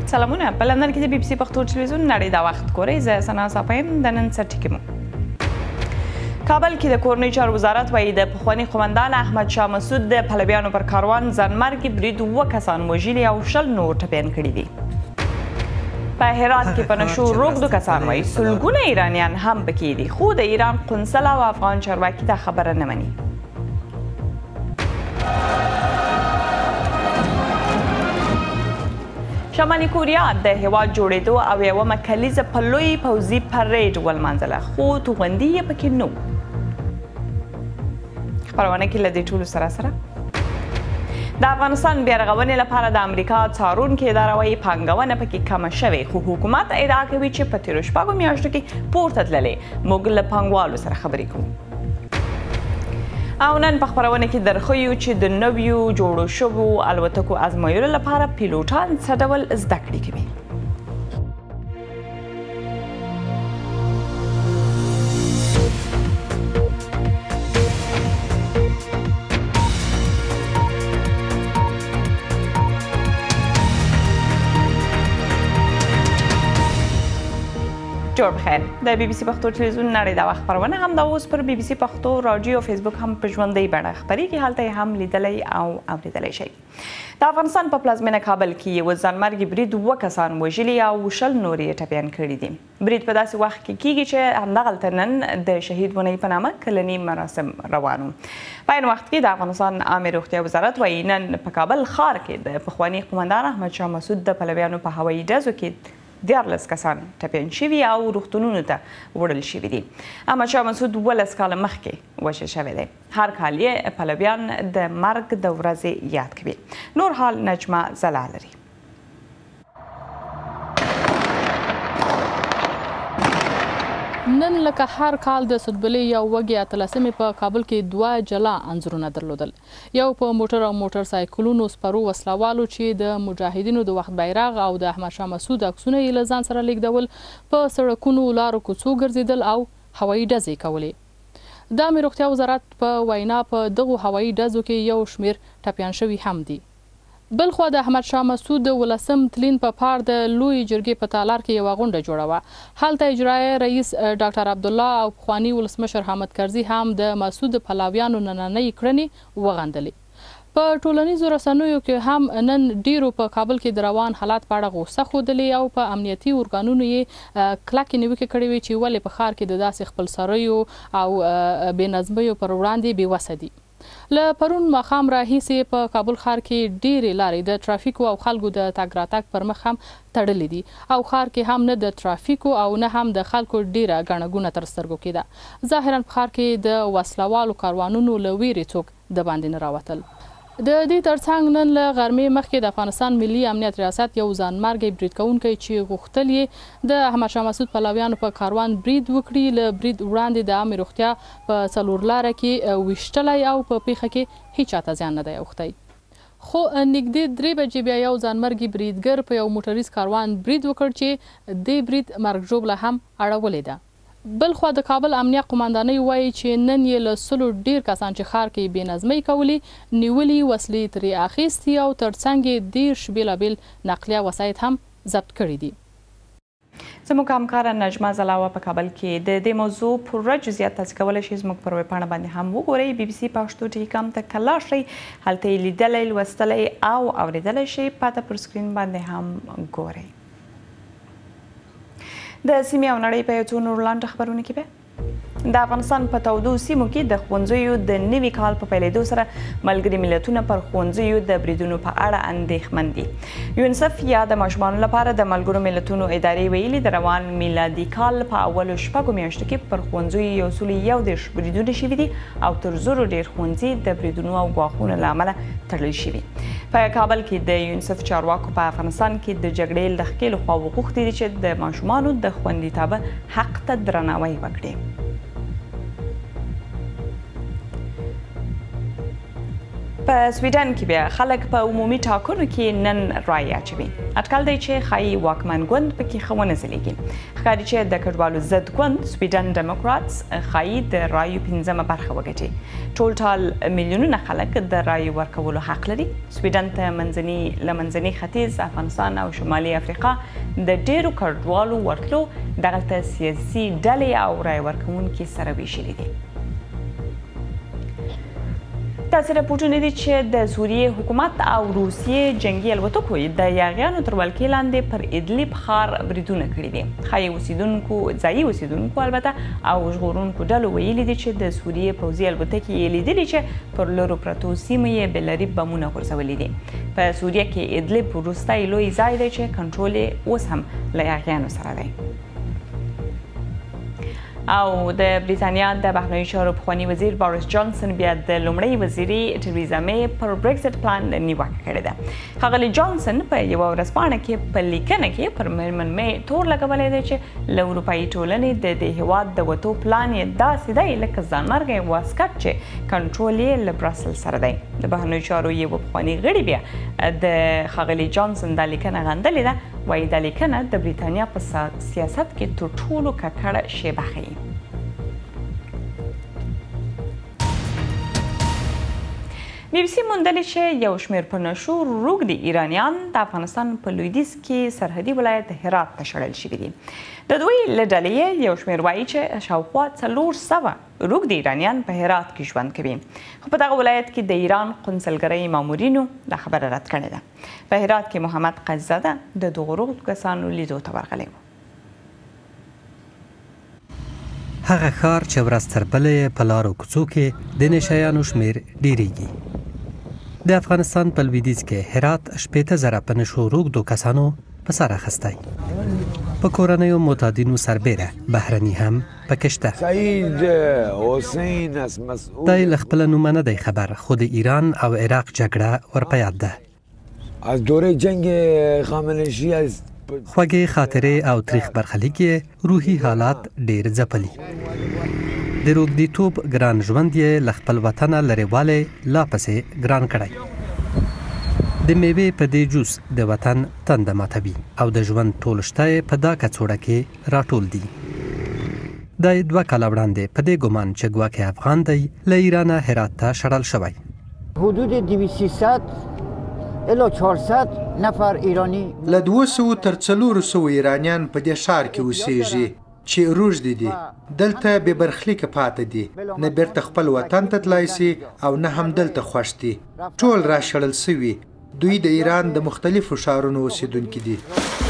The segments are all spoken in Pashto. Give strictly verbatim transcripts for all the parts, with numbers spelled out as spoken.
سلامونه په لندن کې د بي بي سي پښتو ټلویزیون نړۍ دا وخت ګورئ زه سنا صافین د نن څه ټکي مو کابل کې د کورنۍ چارو وزارت وایي د پخواني قومندان احمد شاه مسعود د پلویانو پر کاروان ځانمرګي برید اووه کسان وژلي او شل نور ټپیان کړي دي په هرات کې په نشو روږدو کسان وایي سلګونه ایرانیان هم پکې دي خو د ایران قنصل او افغان چارواکي دا خبره نه مني شمالي کوریا د هیواد جوړېدو او یوه کلیزه په لوی پوځي پریډ ولمانځله خو توغندي یې پکې نه وو خپرونه کې له دې ټولو سره سره د افغانستان بیارغونې لپاره د امریکا څارونکې اداره وایي پانګونه پکې کمه شوې خو حکومت ادعا کوي چې په تېرو شپږو میاشتو کې پورته تللې موږ له پانګوالو سره خبرې کوو او نن په خپرونه کې درښیو چې د نویو جوړو شویو الوتکو ازمایلو لپاره پیلوټان څه ډول زده کړې کوي جوړ بخیر د بي بي سي پښتو ټلویزیون نړۍ دا وخت خپرونه هم دا اوس پر بي بي سي پښتو رادیو فیسبوک هم په ژوندۍ بڼه خپرېږي هلته یې هم لیدلی او اورېدلی شئ د افغانستان په پلازمینه کابل کې یو ځانمرګي برید اووه کسان وژلي او شل نور یې ټپیان کړي دي برید په داسې وخت کې کیږي چې همدغلته نن د شهید ونۍ په نامه کلني مراسم روان وو په عین وخت کې د افغانستان عامې روغتیا وزارت وایي نن په کابل ښار کې د پخواني قومندان احمد شاه مسعود د پلویانو په هوایي ډزو کې دیارلس کسان ټپیان شوي او روغتونونو ته وړل شوي دي احمد شاه مسعود اوولس کاله مخکې وژل شوی دی هر کال یې پلویان د مرګ د ورځې یاد کوي نور حال نجمه ځلا لري نن لکه هر کال د سدبلې یو وږي اتلسمې په کابل کې دوه جلا انځورونه درلودل یو په موټر او موټر سایکلونو سپرو وسلوالو چې د مجاهدینو د وخت بیرغ او د احمد شاه مسعود عکسونه یې له ځان سره لیږدول په سړکونو لارو کوڅو ګرځېدل او هوایي ډزې کولې د عامې روغتیا وزارت په وینا په دغو هوایي ډزو کې یو شمېر ټپیان شوي هم دي بلخوا د احمد شاه مسعود د ولسم تلین په پار د لوی جرګې په تالار کې یوه غونډه جوړه وه هلته اجرایه رئیس ډاکټر عبدالله او پخواني ولسمشر حامد کرزي هم د مسعود د پلویانو نننۍ کړنې وغندلې په ټولنیزو رسنیو کې هم نن ډیرو په کابل کې د روان حالات په اړه غوسه ښودلې او په امنیتي ارګانونو یې کلکې نیوکې کړې وې چې ولې په ښار کې د داسې خپلسریو او بې نظمیو پر وړاندې بېوسه دي له پرون ماښام راهیسې په کابل ښار کې ډېرې لارې د ترافیکو او خلکو د تګ راتګ پر مخ هم تړلې دي او ښار کې هم نه د ترافیکو او نه هم د خلکو ډېره ګڼه ګوڼه تر سترګو کېده ظاهرا په ښار کې د وسلوالو کاروانونو له ویرې څوک د باندې نه راوتل د دې ترڅنګ نن له غرمې مخکې د افغانستان ملي امنیت ریاست یو ځانمرګی برید کوونکی چې غوښتل یې د احمد شاه مسعود پلویانو په کاروان برید وکړي له برید وړاندې د عامې روغتیا په څلور لاره کې ویشتلی او په پیښه کې هیچ چاته زیان نه دی اوښتی خو نږدې درې بجې بیا یو ځانمرګي بریدګر په یو موټریز کاروان برید وکړ چې دې برید مرګ ژوبله هم اړولې ده بلخوا د کابل امنیه قماندانۍ وایي چې نن یې له سلو ډیر کسان چې ښار کې بې نظمۍ کولې نیولي وسلې ترې اخیستي او ترڅنګ یې دېرش بېلابېل نقلیه وسایط هم ضبط کړي دي زموږ همکاره نجمه ځلاوه په کابل کې د دې موضوع پوره جزئیات تاسې کولی شئ زموږ پر ویبپاڼه باندې هم وګورئ بي بي سي پښتو ټي کام ته که لاړ شئ هلته یې لیدلی لوستلی او اورېدلی شئ پاته پر سکرین باندې هم ګورئ د سیمې او نړۍ په یو څو نورو لنډو خبرونو کې به د افغانستان په تودو سیمو کې د ښوونځیو د نوي کال په پیلېدو سره ملګري ملتونه پر ښوونځیو د بریدونو په اړه اندېښمن دي یونیسف یا د ماشومانو لپاره د ملګرو ملتونو ادارې ویلي د روان میلادي کال په اولو شپږو میاشتو کې پر ښوونځیو یو سل یو دېرش بریدونه شوي دي او تر زرو ډېر ښوونځي د بریدونو او ګواښونو له امله تړل شوي په کابل کې د یونیسف چارواکو په افغانستان کې د جګړې له ښکې لخوا وغوښتي دي چې د ماشومانو د خوندیتابه حق ته درناوی وکړي په سویډن کې بیا خلک په عمومي ټاکنو کې نن رایه اچوي. اټکل دی چې ښایي واکمن ګوند پکې ښه ونه ځلیږي. ښکاري چې د کډوالو ضد ګوند سویډن ډیموکراتس ښایي د رایو پنځمه برخه وګټي. ټول ټال میلیونونه خلک د رایو ورکولو حق لري. سویډن ته منځني له منځني ختیځ، افغانستان او شمالي افریقا د ډېرو کډوالو ورتلو دغلته سیاسي ډلې او رایه ورکوونکي سره ویشلي دي. داسې راپورټونه دي چې د سوریې حکومت او روسیې جنگي الوتکو د یاغیانو تر ولکې لاندې پر ادلب ښار بریدونه کړي دي. ښایي اوسیدونکو ځایي اوسیدونکو البته او ژغورونکو ډلو ویلي دي چې د سوریې پوځي الوتکې یې لیدلي چې پر لرو پرتو سیمو یې بېلري بمونه غورځولي دي. په سوریه کې ادلب وروستی لوی ځای دی چې کنټرول یې اوس هم له یاغیانو سره دی. او د بریتانیا د بهرنیو چارو پخواني وزیر بوریس جانسن بیا د لومړۍ وزیري ټریزا می پر برېکزټ پلان نیوکه کړې ده. ښاغلي جانسن په یوه ورځپاڼه کې په لیکنه کې پر میرمن می تور لګولی دی چې له اروپایي ټولنې د دې هېواد د وتو پلان یې داسې دی لکه ځانمرګی واسکټ چې کنټرول یې له برسل سره دی. د بهرنیو چارو یوه پخواني غړي بیا د ښاغلي جانسن دا لیکنه غندلې ده. وایي دا لیکنه د بریتانیا په سیاست کې تر ټولو ککړه شیبه ښیي. بی بي سي موندلې چې یو شمېر په نشو روږدي ایرانیان د افغانستان په لویدیځ کې سرحدي ولایت هرات ته شړل شوي دي. د دوی له ډلې یو شمېر وایي چې شاوخوا څلور سوه روږدي ایرانیان په هرات کې ژوند کوي. خو په دغه ولایت کې د ایران قونسلګرۍ مامورینو دا خبره رد کړې ده. په هرات کې محمد قزاده د دغو روږدو کسانو لیدو ته ورغلی و. هغه ښار چې ورځ تر بلې په لارو کوڅو کې د نشایانو شمېر ډېرېږي. د افغانستان په لویدیځ کې هرات شپېته زره په نشو روږدو کسانو په سر اخیستی. په کورنیو معتادینو سربیره بهرني هم پکې شته. دی له خپله نومه نه دی خبر، خو د ایران او عراق جګړه ورپه یاد ده. از دوره جنگ خامنه‌ای از خوږې خاطرې او تریخ برخلیک یې روحي حالات ډېر ځپلي. د روږديتوب ګران ژوند یې له خپل وطنه لرېوالی لا پسې ګران کړی. د میوې په دې جوس د وطن تنده ماتوي او د ژوند ټول شته یې په دا کڅوړه کې راټول دي. دا دوه کاله وړاندې په دې ګمان چې ګواکې افغان دی له ایرانه هرات ته شړل شوی. حدود دویست سیصد الی چهارصد نفر ایرانی له دوه سوو تر څلورو سوو ایرانیان په دې ښار کې اوسېږي چې روږدي دي. دلته بې برخلیکه پاتې دي، نه بیرته خپل وطن ته تلای سي او نه هم دلته خوښ دي. ټول راشړل سوي. دوی د ایران د مختلفو ښارونو اوسېدونکي دي.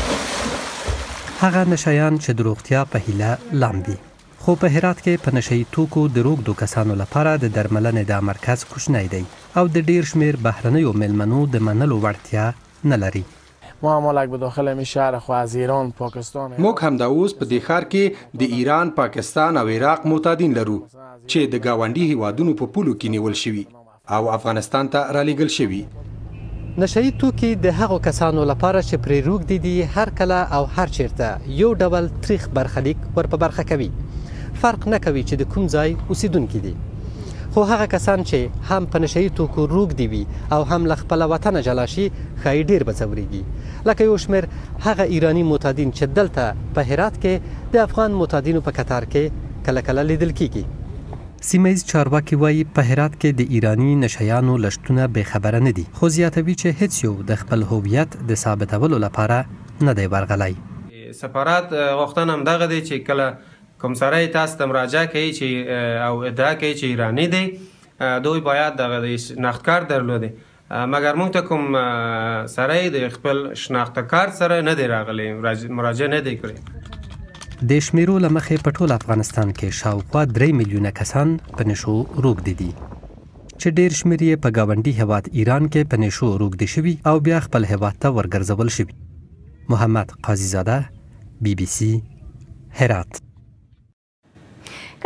هغه نشایان چې د روغتیا په هیله لامبي. خو په هرات کې په نشهیي توکو د روږدو کسانو لپاره د درملنې دا مرکز کوچنی دی او د ډیر شمیر بهرنیو میلمنو د منلو وړتیا نه لري. ما هم لک به داخل می شهر خو از ایران پاکستان موږ هم دا اوس په دې ښار کې د ایران، پاکستان او عراق معتادین لرو چې د ګاونډي هیوادونو په پولو کې نیول شوي او افغانستان ته رالیږل شوي. نشهیي توکي د هغو کسانو لپاره چې پرې روږدي دي هر کله او هر چیرته یو ډول تریخ برخلیک ور په برخه کوي. فرق نه کوي چې د کوم ځای اوسیدونکي دي. خو هغه کسان چې هم په نشهیي توکو روږدي وي او هم له خپله وطنه جلا شي ښایي ډېر به ځورېږي. لکه یو شمېر هغه ایراني معتادین چې دلته په هرات کې د افغان معتادینو په کتار کې کله کله لیدل کیږي. سیمهیز چارواکي وایي په هرات کې د ایراني نشهیانو له شتونه بېخبره نه دي، خو زیاتوي چې هیڅ یو د خپل هویت د ثابتولو لپاره نه دی ورغلی. سفارت غوښتنه همدغه دی چې کله کوم سړی تاسو ته مراجعه کوي چې او ادعا کوي چې ایرانی دی، دوی باید دغه شناخت کارت درلودی. مګر موږ ته کوم سړی د خپل شناخت کارت سره نه دی راغلی، مراجعه نه دی کړې. د شمیرو له مخې په ټول افغانستان کې شاوخوا درې میلیونه کسان په نشو روږدي دي چې ډېر شمېر یې په ګاونډي هیواد ایران کې په نشو روږدي شوي او بیا خپل هیواد ته ورګرځول شوي. محمد قاضي زاده، بی بی سی، هرات.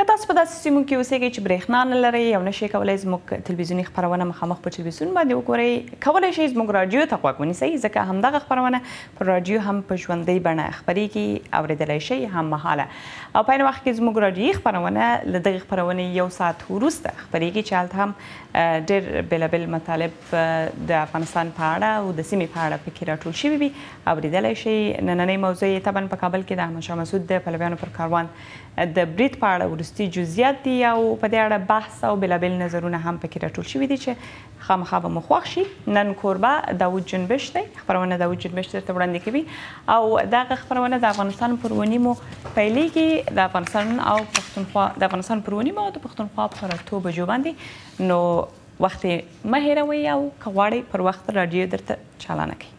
که تاسو په داسې سیمو کې اوسېږئ چې برېښنا نه لرئ او نشئ کولی زموږ تلویزیوني خپرونه مخامخ په تلویزیون باندې وګورئ، کولی شئ زموږ راډیو ته غوږ ونیسئ، ځکه همدغه خپرونه په راډیو هم په ژوندۍ بڼه خپرېږي، اورېدلی شئ هم مهاله. او په عین وخت کې زموږ راډیوي خپرونه له دغې خپرونې یو ساعت وروسته خپرېږي چې هلته هم ډېر بېلابېل مطالب د افغانستان په اړه او د سیمې په اړه پکې راټول شوي وي، اورېدلی شئ. نننۍ موضوع یې طبعا په کابل کې د احمدشاه مسعود د پلویانو پر کاروان د برید په اړه وروستي جزئیات دي او په دې اړه بحث او بېلابېل نظرونه هم پکې راټول شوي دي چې خامخا به مو خوښ شي. نن کوربه داود جنبش دی، خپرونه داود جنبش درته وړاندې کوي او دغه خپرونه د افغانستان پر ونیمو پیلېږي، د افغانستان او پښتونخوا د افغانستان پر ونیمو او د پښتونخوا پر اتو بجو باندې. نو وخت یې مه هېروئ او که غواړئ پر وخت راډیو درته چالانه کوي.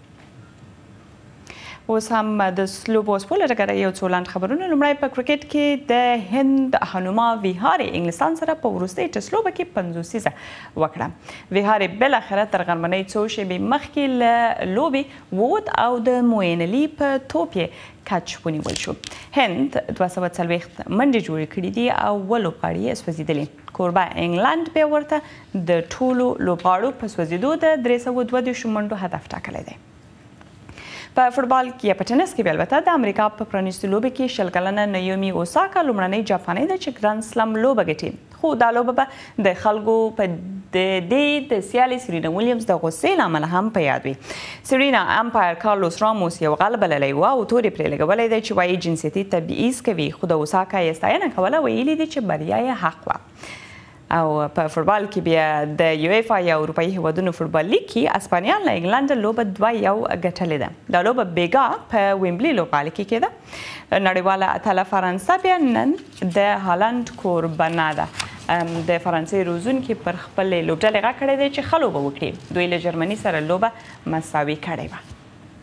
اوس هم د سلوبو سپوله ډګره یو څو لنډ خبرونه. لومړی په کرکټ کې د هند هنوما ویهاري انګلستان سره په وروستۍ ټسټ لوبه کې پنځوسیزه وکړه. ویهاري بالاخره تر غرمنۍ څو شېبې مخکې له لوبې ووت او د موین علي په توپ یې کچ ونیول شو. هند دوه سوه څلوېښت منډې جوړې کړي دي او اووه لوبغاړي یې سوځېدلي. کوربه انګلند بیا ورته د ټولو لوبغاړو په سوځېدو د درې سوه دوه دېرشو منډو هدف ټاکلی دی. په فوټبال کې یا په ټنس کې بیا البته د امریکا په پرانیستو لوبې کې شل کلنه نایومي اوساکا لومړنۍ جاپانۍ ده چې ګراند سلم لوبه ګټي، خو دا لوبه به د خلکو په د دې د سیالې سرینا ویلیمز د غوسې له امله هم په یاد وي. سرینا امپایر کارلوس راموس یو غل بللی و او تورې پرې لګولی دی چې وایي جنسیتي تبعیض کوي، خو د اوساکا یې ستاینه کوله، ویلي دي چې بریا یې حق وه. او په فوټبال کې بیا د یویفا یا اروپایي هیوادونو فوټبال لیګ کې اسپانیان له انګلند لوبه دوه یو ګټلې ده. دا لوبه بیګا په ویمبلي لوبغالي کې کېده. نړیواله اتله فرانسه بیا نن د هالند کوربنه ده. د فرانسې روزونکي پر خپلې لوبډلې غږ کړی دی چې ښه لوبه وکړي. دوی له جرمني سره لوبه مساوي کړې وه.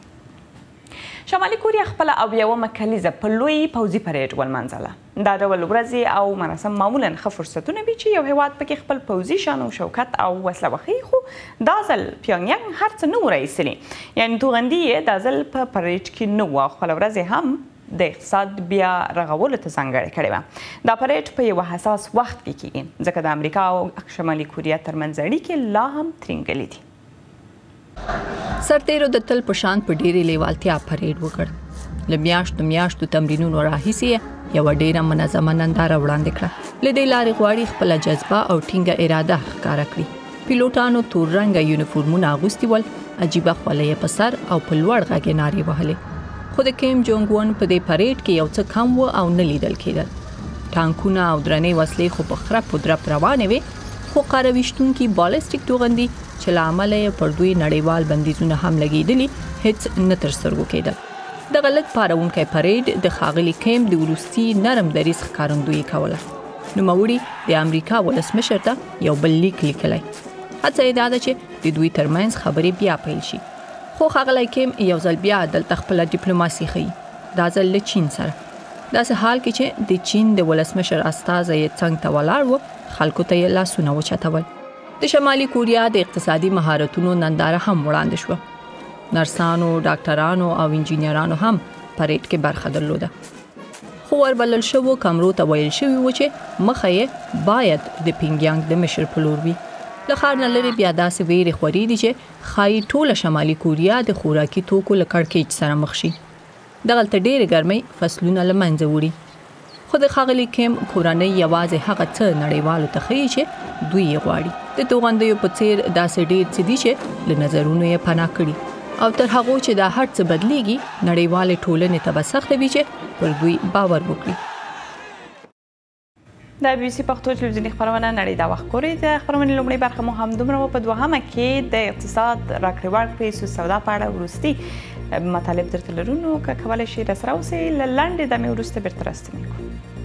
شمالي کوریا خپله اویاومه کلیزه په لوی پوځي پریډ ولمانځله. دا ډول ورځې او مراسم معمولا ښه فرصتونه وي چې یو هیواد پکې خپل پوځي شان او شوکت او وسله وښیي، خو دا ځل پیونګیانګ هر څه نه و رایستلي، یعنې توغندي یې دا ځل په پریډ کې نه وه او خپله ورځ یې هم د اقتصاد بیا رغولو ته ځانګړې کړې وه. دا پریډ په یوه حساس وخت کې کیږي ځکه د امریکا او شمالي کوریا ترمنځ اړیکې لا هم ترینګلې دي. سرتیرو د تل په شان په ډېرې لیوالتیا پریډ وکړ. له میاشتو میاشتو تمرینونو راهیسې یوه ډېره منظمه ننداره وړاندې کړه. له دې لارې غواړي خپله جذبه او ټینګه اراده ښکاره کړي. پیلوټانو تور رنګه یونیفورمونه اغوستي ول، عجیبه خولۍ یې په سر او په لوړ غږ یې نارې وهلې. خو د کیم جونګ ون په دې پریډ کې یو څه کم و او نه لیدل کېدل. ټانکونه او درنې وسلې خو په خرپ و درپ روانې وې، خو قاره ویشتونکي بالستیک توغندي چې له امله یې پر دوی نړیوال بندیزونه هم لګېدلي هېڅ نه تر سترګو کېدل. دغه لږ پارونکی پریډ د ښاغلي کیم د وروستي نرم دریځ ښکارندویي کوله. نوموړي د امریکا ولسمشر ته یو بل لیک لیکلی. هڅه یې دا ده چې د دوی ترمنځ خبرې بیا پیل شي. خو ښاغلی کیم یو ځل بیا دلته خپله ډیپلوماسي ښیي، دا ځل له چین سره. داسې حال کې چې د چین د ولسمشر استازی یې څنګ ته ولاړ و، خلکو ته یې لاسونه وچتول. د شمالي کوریا د اقتصادي مهارتونو ننداره هم وړاندې شوه. نرسانو، ډاکټرانو او انجینرانو هم پریډ کې برخه درلوده. خو وربلل شوو کمرو ته ویل شوي و چې مخه یې باید د پیونګیانګ د مشر په لور وي. له ښار نه لرې بیا داسې ویرې خورې دي چې ښایي ټوله شمالي کوریا د خوراکي توکو له کړکېچ سره مخ شي. دغلته ډېرې ګرمۍ فصلونه له منځه وړي. خو د ښاغلي کیم کورنۍ یوازې هغه څه نړیوالو ته ښیي چې دوی یې غواړي. د توغندیو په څیر داسې ډېر څه دي چې له نظرونو یې پناه کړي او تر هغو چې دا هر څه بدلیږي نړیوالې ټولنې ته به سخته وي چې پر دوی باور وکړي. د بي بي سي پښتو تلویزیوني خپرونه نړۍ دا وخت ګورئ. د خپرونې لومړۍ برخه مو همدومره وه. په دوهمه کې د اقتصاد راکړې ورکړې سود سودا په اړه وروستي مطالب درته لرو، نو که کولی شئ راسره اوسئ. له لنډې دمې وروسته بېرته راستنې کړو.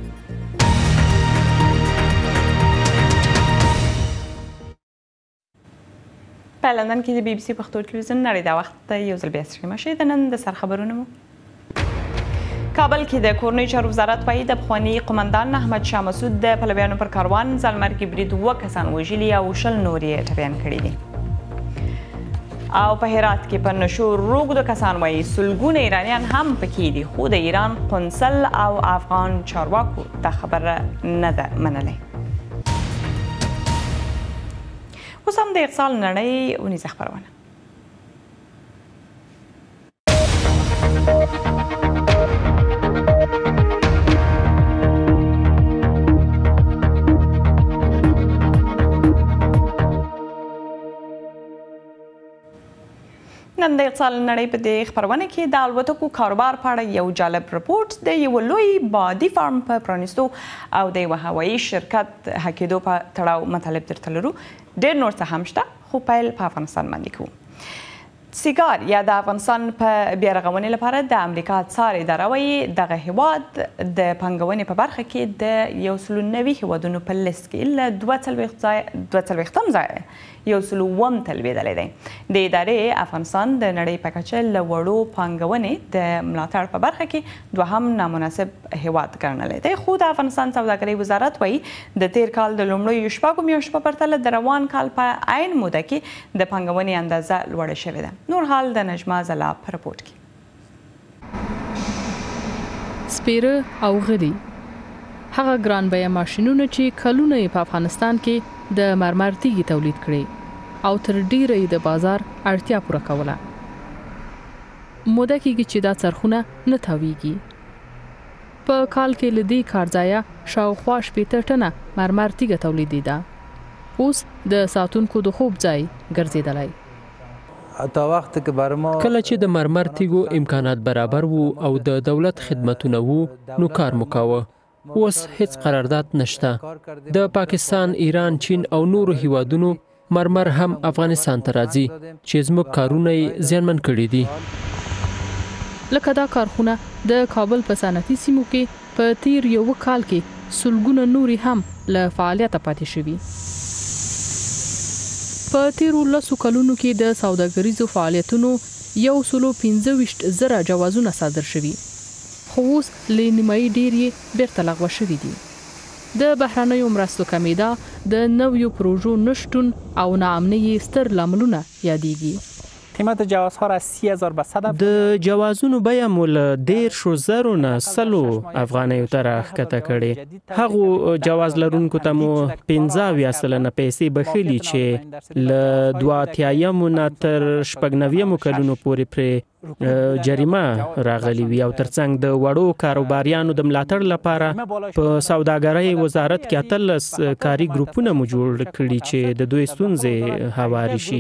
په لندن کې د بي بي سي پښتو تلویزیون نړۍ دا وخت یو ځل بیا سټریم شوی. د نن د سرخبرونو مو کابل کې د کورنۍ چارو وزارت وایي د پخواني قومندان احمد شاه مسعود د پلویانو پر کاروان ځلمرګي برید اووه کسان وژلي او شل نور یې ټپیان کړي دي. او په هرات کې په نشو روږدو کسان وایي سلګونه ایرانیان هم پکې دي خو د ایران قنصل او افغان چارواکو دا خبره نه ده منلې. اوس هم د اقتصاد نړۍ ونیزه خپرونه. نن د اقتصاد نړۍ په دې خپرونه کې د الوتکو کاروبار په اړه یو جالب رپورټ د یو لوی بادي فارم په پرانیستو او د یو هوایي شرکت هکېدو په تړاو مطالب درته لرو. ډېر نور څه هم شته خو پیل په افغانستان باندې کوو. سیګار یا د افغانستان په بیا رغونې لپاره د امریکا څار اداره وایي دغه هیواد د پانګونې په برخه کې د یو سلو نوي هیوادونو په لیست کې له دوه څلوېښتم ځایه یو سلو اووم ته لوېدلی دی. د ادارې افغانستان د نړۍ په کچه له وړو پانګونې د ملاتړ په برخه کې دوهم نامناسب هیواد ګڼلی دی. خو د افغانستان سوداګرۍ وزارت وایي د تیر کال د لومړیو شپږو میاشتو په پرتله د روان کال په عین موده کې د پانګونې اندازه لوړه شوې ده. نور حال د نجما زلا په رپورټ کې. سپیره او غلي هغه ګران بیه ماشینونه چې کلونه په افغانستان کې د مرمر تیږې تولید کړي او تر ډیره د بازار اړتیا پوره کوله. موده کېږي چې دا څرخونه نه تاویږي. په کال کې له دې کارځایه شاوخوا شپېته ټنه مرمر تیږه تولیدېده. اوس د ساتونکو د خوب ځای ګرځېدلی. کله چې د مرمر تیږو امکانات برابر وو او د دولت خدمتونه وو نو کار مو کاوه. اوس هیڅ قرارداد نشته. د پاکستان، ایران، چین او نورو هیوادونو مرمر هم افغانستان ته راځي چې زموږ کارونه یې زیانمن کړي دي. لکه دا کارخونه د کابل په صنعتي سیمو کې په تیر یو کال کې سلګونه نوري هم له فعالیته پاتې شوي. په تیرو لسو کلونو کې د سوداګریزو فعالیتونو یو سلو پنځه ویشت زره جوازونه صادر شوي خو اوس له نیمایي ډېر یې بیرته لغوه شوي دي. د بهرنیو مرستو کمیدا د نویو پروژو نشتون او ناامنۍ ستر لاملونه یادېږي. قیمت جوازها را سی هزار به صد د جوازونو بیه مو له دېرشو زرو نه سلو افغانیو ته راښکته کړې. هغو جواز لرونکو ته مو پنځه اویا سلنه پیسې بخښلي چې له دوه اتیایمو نه تر شپږ نویمو کلونو پورې پرې جریمه راغلي وي او ترڅنګ د وړو کاروباریانو د ملاتړ لپاره په سوداګرۍ وزارت کې اتلس کاري ګروپونه مو جوړ کړي چې د دوی ستونزې هواري شي.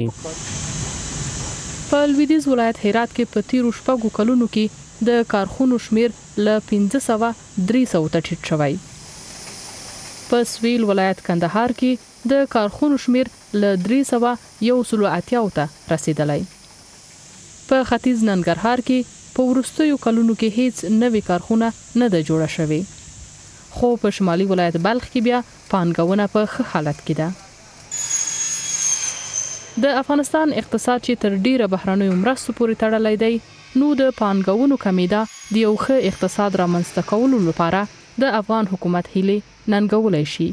په لویدیځ ولایت هرات کې په تیرو شپږو کلونو کې د کارخونو شمیر له پنځه سوه درې سوو ته ټیټ شوی. په سویل ولایت کندهار کې د کارخونو شمیر له درې سوه یو سلو اتیاو ته رسیدلی. په ختیځ ننګرهار کې په وروستیو کلونو کې هیڅ نوې کارخونه نه ده جوړه شوې. خو په شمالي ولایت بلخ کې بیا پانګونه په ښه حالت کې ده. د افغانستان اقتصاد چې تر ډیره بهرنیو مرستو پورې تړلی دی نو د پانګونو کمیدا د یو ښه اقتصاد رامنځته کولو لپاره د افغان حکومت هیلې ننګولی شي.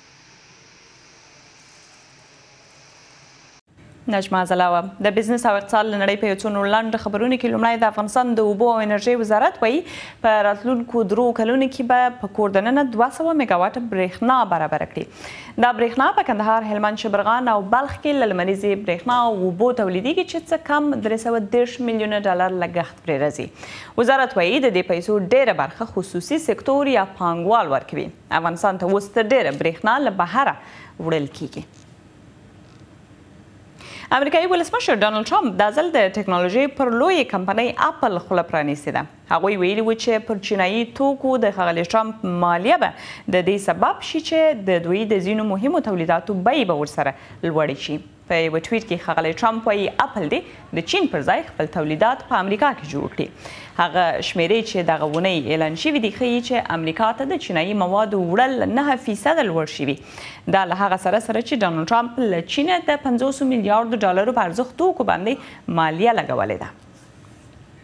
نجما زلاوه د بزنس او اقتصاد لنړۍ په یو څو نور لاندې خبرونه کې لومړی د افغانستان د اوبو او انرژۍ وزارت وایي په راتلونکو درو کلونو کې به په کور دننه دوه سوه میګاواټ برېښنا برابره کړي. دا برېښنا په کندهار، هلمند، شبرغان او بلخ کې له لمریزې برېښنا او اوبو تولیدېږي چې څه کم درې سوه دېرش میلیونه ډالر لګښت پرې راځي. وزارت وایي د دې پیسو ډېره برخه خصوصي سکتور یا پانګوال ورکوي. افغانستان ته اوس تر ډېره برېښنا له بهره وړل کیږي. امریکایي ولسمشر ډانلډ ټرمپ دا ځل د ټکنالوژۍ پر لویې کمپنۍ اپل خوله پرانیستې ده. هغوی ویلي و چې پر چینایي توکو د ښاغلي ټرمپ مالیه به د دې سبب شي چې د دوی د ځینو مهمو تولیداتو بیې به ورسره لوړې شي. په یوه ټویټ کې ښاغلی ټرمپ وایي اپل دې د چین پر ځای خپل تولیدات په امریکا کې جوړ کړي. هغه شمیرې چې دغه اونۍ اعلان شوي دي ښیي چې امریکا ته د چینایي موادو وړل نهه فیصده لوړ شوي. دا له هغه سره سره چې ډانلډ ټرمپ له چینه د پنځوسو میلیارډو ډالرو په ارزښت توکو باندې مالیه لګولې ده.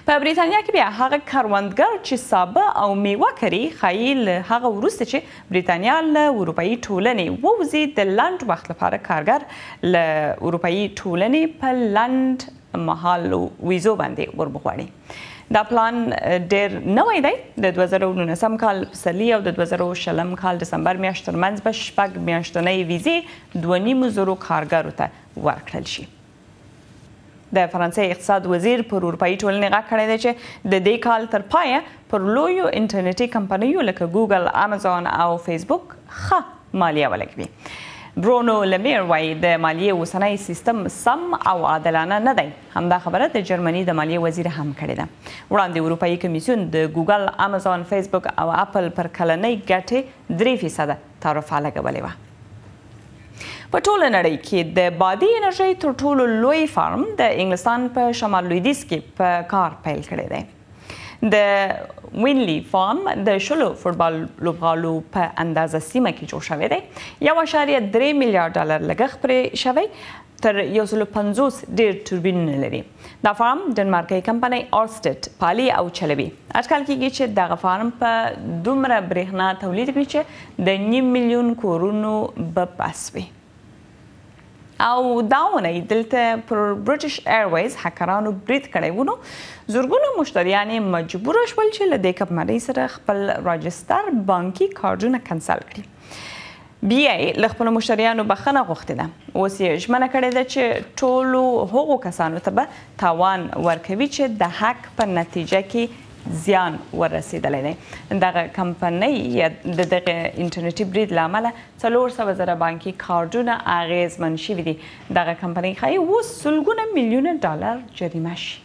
په بریتانیا کې بیا هغه کروندګر چې سابه او میوه کري ښایي له هغه وروسته چې بریتانیا له اروپایي ټولنې ووځي د لنډ وخت لپاره کارګر له اروپایي ټولنې په لنډ مهالو ویزو باندې وربغواړي. دا پلان ډېر نوی دی. د دوه زره نولسم کال پسرلي او د دوه زره شلم کال دسمبر میاشت ترمنځ به شپږ میاشتنۍ ویزې دوه نیمو زرو کارګرو ته ورکړل شي. د فرانسې اقتصاد وزیر پر اروپایي ټولنې غږ کړی دی چې د دې کال تر پایه پر لویو انټرنیټي کمپنیو لکه ګوګل، امازون او فیسبوک ښه مالیه ولګوي. برونو لمیر وایي د مالیې اوسنی سیستم سم او عادلانه نه دی. همدا خبره د جرمني د مالیې وزیر هم کړې ده. وړاندې اروپایي کمیسیون د ګوګل، امازون، فیسبوک او اپل پر کلنۍ ګټې درې فیصده تعرفه لګولې وه. په ټوله نړۍ کې د بادي انرژۍ تر ټولو لوی فارم د انګلستان په شمال لویدیځ کې په کار پیل کړی دی. د وینلی فارم د شلو فوټبال لوبغالو په اندازه سیمه کې جوړ شوی دی. یو اعشاریه درې میلیارډ ډالر لګښت پرې شوی، تر یو سلو پنځوس ډېر توربینونه لري. دا فارم ډنمارکي کمپنۍ اورسټډ پالي او چلوي. اټکل کېږي چې دغه فارم په دومره برېښنا تولید کړي چې د نیم میلیون کورونو به بس وي. او دا اونۍ دلته پر برټش ایرویز هکرانو برید کړی و، نو زرګونه مشتریان یې مجبوره شول چې له دې کمپنۍ سره خپل راجستر بانکي کارډونه کنسل کړي. بیا یې له خپلو مشتریانو بخښنه غوښتې ده. اوس یې ژمنه کړې ده چې ټولو هغو کسانو ته به تاوان ورکوي چې د حق په نتیجه کې زیان ورسېدلی دی. دغه کمپنۍ د دغه انټرنیټي برید له امله څلور سوه زره بانکي کارډونه اغېزمن شوي دي. دغه کمپنۍ ښایي اوس سلګونه میلیونه ډالر جریمه شي.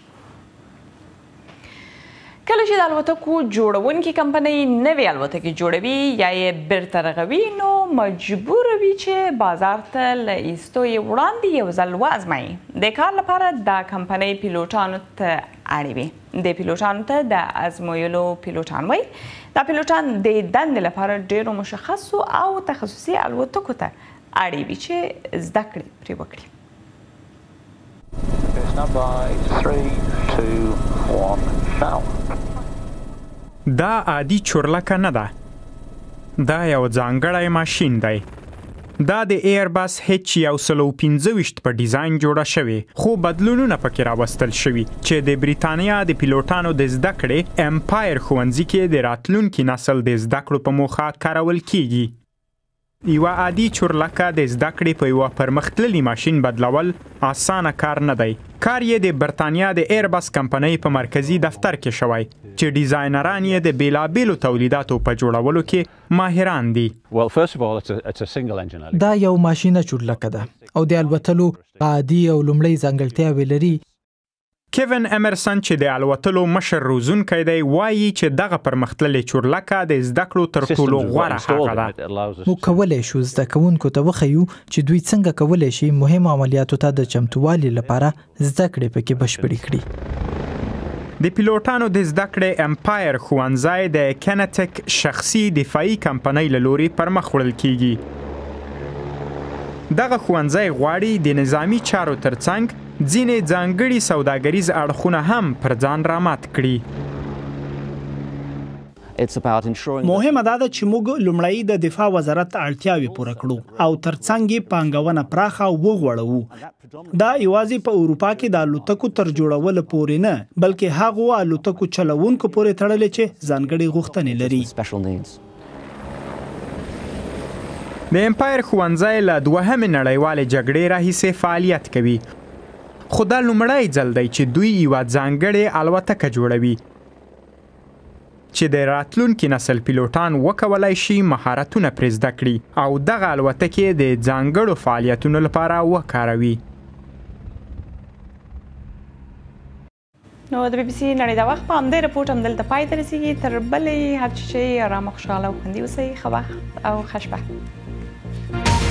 کله چې د الوتکو جوړونکي کمپنۍ نوې الوتکې جوړوي یا یې بیرته رغوي، نو مجبوره وي چې بازار ته له ایستو یې وړاندې یو ځل وازمایي. د کار لپاره دا کمپنۍ پیلوټانو ته اړې وي. د پیلوټانو ته د ازمویلو پیلوټان وایي. دا پیلوټان د دندې لپاره ډېرو مشخصو او تخصصي الوتکو ته اړې وي چې زده کړې پرې وکړي. دا عادي چورلکه نه ده. دا یو ځانګړی ماشین دی. دا د ایرباس هیچ یو سلو پنځه ویشت په ډیزاین جوړه شوې، خو بدلونونه پکې راوستل شوي چې د بریتانیا د پیلوټانو د زده کړې امپایر ښوونځي کې د راتلونکي نسل د زده کړو په موخه کارول کیږي. یوه عادي چورلکه د زده کړې په یوه پرمختللي ماشین بدلول اسانه کار نه دی. کار یې د برتانیا د ایرباس کمپنۍ په مرکزي دفتر کې شوی چې ډیزاینران یې د بیلابیلو تولیداتو په جوړولو کې ماهران دي. دا یو ماشینه چورلکه ده او د الوتلو عادي او لومړی ځانګړتیاوې لري. کیون امرسن چې د الوتلو مشر روزونکی دی وایي چې دغه پرمختللې چورلکه د زده کړو تر ټولو غوره هغه ده. موږ کولی شو زده کوونکو ته وښیو چې دوی څنګه کولی شي مهمو عملیاتو ته د چمتووالي لپاره زده کړې پکې بشپړې کړي. د پیلوټانو د زده کړې امپایر ښوونځی د کینټیک شخصي دفاعي کمپنۍ له لوري پرمخ وړل کیږي. دغه ښوونځی غواړي د نظامي چارو ترڅنګ ځینې ځانګړي سوداګریز اړخونه هم پر ځان رامات کړي. مهمه دا ده چې موږ لومړی د دفاع وزارت اړتیاوې پوره کړو او ترڅنګ یې پانګونه پراخه وغوړوو. دا یوازې په اروپا کې د الوتکو تر جوړولو پورې نه، بلکې هغو الوتکو چلوونکو پورې تړلې چې ځانګړې غوښتنې لري. د امپایر ښوونځی له دوهمې نړیوالې جګړې راهیسې فعالیت کوي، خو دا لومړی ځل دی چې دوی یوه ځانګړې الوتکه جوړوي چې د راتلونکي نسل پیلوټان وکولای شي مهارتونه پرې زده کړي او دغه الوتکې د ځانګړو فعالیتونو لپاره وکاروي. نو د بي بي سي نړۍ دا وخت په همدې رپورټ همدلته پای ته رسېږي. تر بلې هر څه چې ارامه خوشحاله او خوندي اوسئ. ښه وخت او ښه شپه.